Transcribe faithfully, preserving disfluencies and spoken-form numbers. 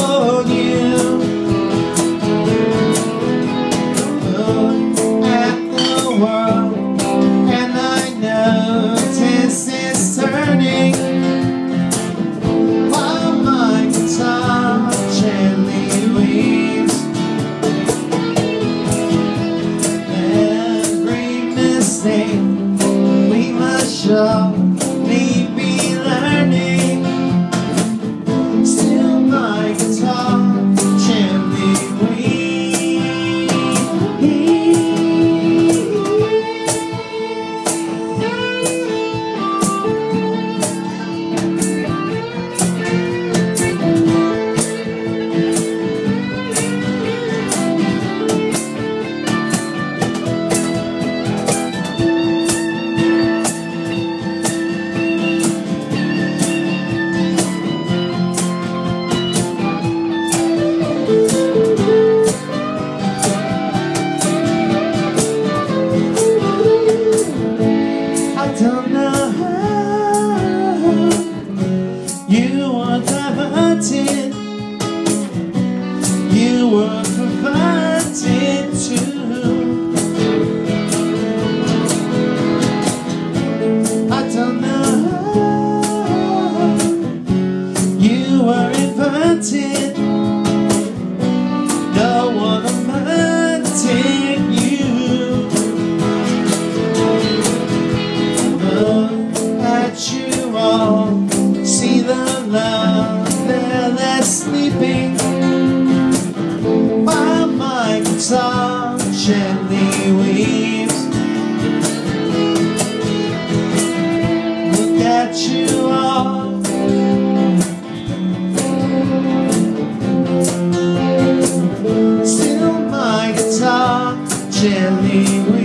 for you. Look at the world and I notice it's turning while my guitar gently weaves. Every mistake we must surely be learning. Still my guitar gently weaves. I don't know how you were diverted, you were perverted too. I don't know how you were inverted, no one amounted you. At you all, see the love there that's sleeping while my guitar gently weaves. Look at you all, still my guitar gently weaves.